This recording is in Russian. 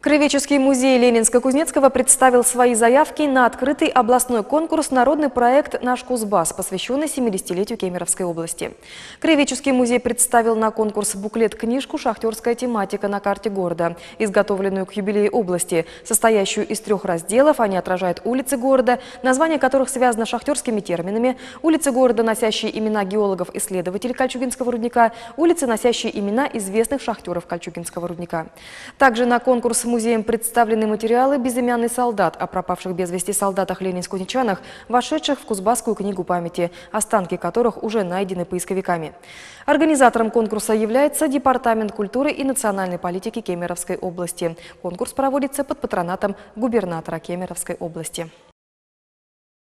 Краеведческий музей Ленинско-Кузнецкого представил свои заявки на открытый областной конкурс «Народный проект «Наш Кузбасс», посвященный 70-летию Кемеровской области. Краеведческий музей представил на конкурс буклет-книжку «Шахтерская тематика на карте города», изготовленную к юбилею области, состоящую из 3 разделов. Они отражают улицы города, названия которых связано с шахтерскими терминами, улицы города, носящие имена геологов-исследователей Кольчугинского рудника, улицы, носящие имена известных шахтеров Кольчугинского рудника. Также на конкурс музеем представлены материалы «Безымянный солдат» о пропавших без вести солдатах ленинск-кузнечанах, вошедших в Кузбасскую книгу памяти, останки которых уже найдены поисковиками. Организатором конкурса является Департамент культуры и национальной политики Кемеровской области. Конкурс проводится под патронатом губернатора Кемеровской области.